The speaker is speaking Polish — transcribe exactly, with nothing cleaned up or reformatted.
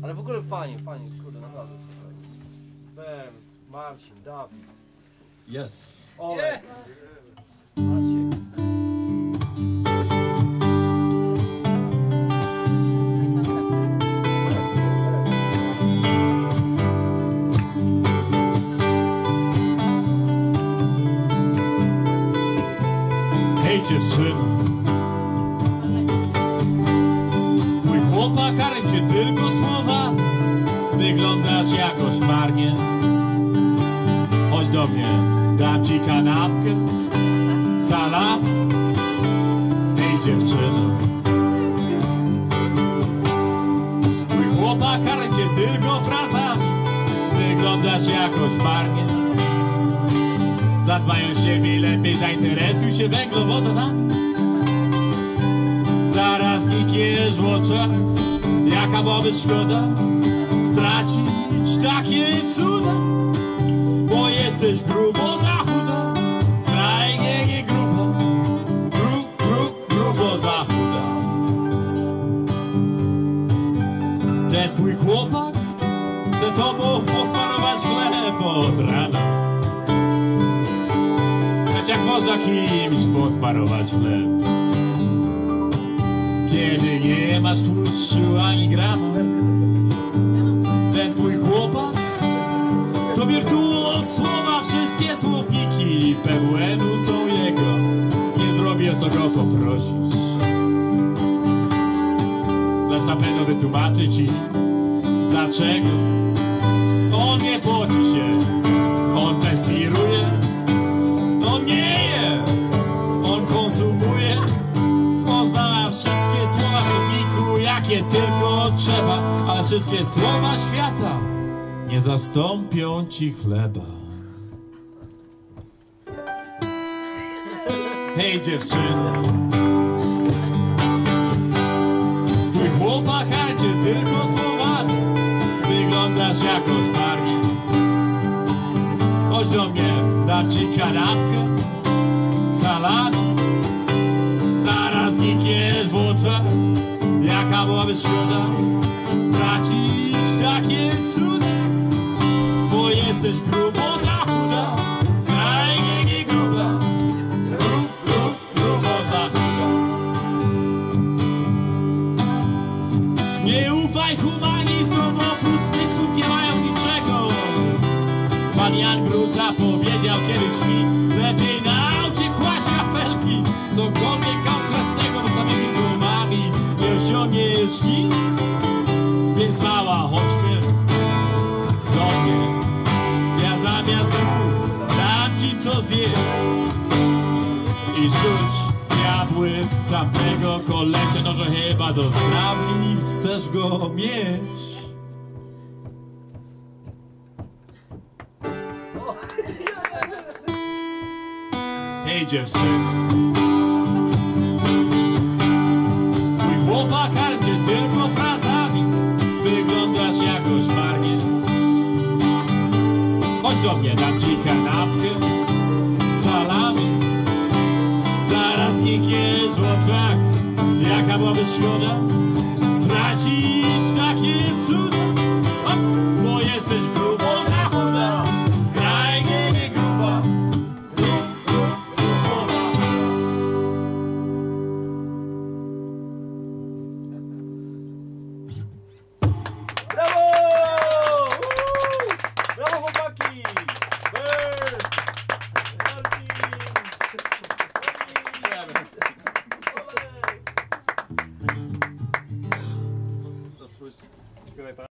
Ale w ogóle fajnie, fajnie, kurde, naprawdę super. Ben, Marcin, Dawid. Yes. Olek. Maciek. Hej dziewczyno, twój chłopak karmi cię tylko słowa. Wyglądasz jakoś marnie. Chodź do mnie, dam ci kanapkę, salat. Hej dziewczyno, twój chłopak karmi cię tylko frazami. Wyglądasz jakoś marnie. Zadbaj o siebie lepiej, zainteresuj się węglowodanami. Zaraz nikniesz w oczach, jaka byłaby szkoda stracić takie cuda, bo jesteś grubo za chuda, skrajnie nie grubo, gru, gru, grubo za chuda. Ten twój chłopak chce tobą posmarować chleb od rana. Jak można kimś posmarować chleb, kiedy nie masz tłuszczu ani grama? Ten twój chłopak to wirtuoz słowa, wszystkie słowniki P W N-u są jego. Nie zrobię, o co go poprosisz, lecz na pewno wytłumaczy ci, dlaczego on nie poci się, on perspiruje. On nie je, on konsumuje. On zna wszystkie słowa w słowniku, jakie tylko trzeba, ale wszystkie słowa świata nie zastąpią ci chleba. Hej dziewczyno, twój chłopak karci tylko słowami. Wyglądasz jakoś marnie. Chodź do mnie, dam ci kanapkę, salat. Zaraz nikniesz w oczach, jaka byłaby szkoda stracić takie cuda, bo jesteś grubo za chuda, skrajnie nie gruba, gru, gru, grubo za chuda. Nie ufaj humanistom, oprócz zmysłów nie mają niczego. Pan Jan Grut zapowiedział kiedyś mi, lepiej nauczy kłaść kapelki. Cokolwiek konkretnego, bo samymi słowami nie osiągniesz nic. Więc mała, chodźmy do mnie. Ja zamiast słów dam ci co zjeść i rzuć diabły tamtego kolesia. No, że chyba do sprawni chcesz go mieć. Hej dziewczyno, twój chłopak karmi cię tylko frazami. Wyglądasz jakoś marnie. Chodź do mnie, dam ci kanapkę, salami. Zaraz nikniesz w oczach, jaka byłaby szkoda stracić takie cuda, bo jesteś grubo za chuda, skrajnie nie gruba. Brawo! Brawo chłopaki! Brr! Marcin! Olek! To spójrz, śpiewaj pan.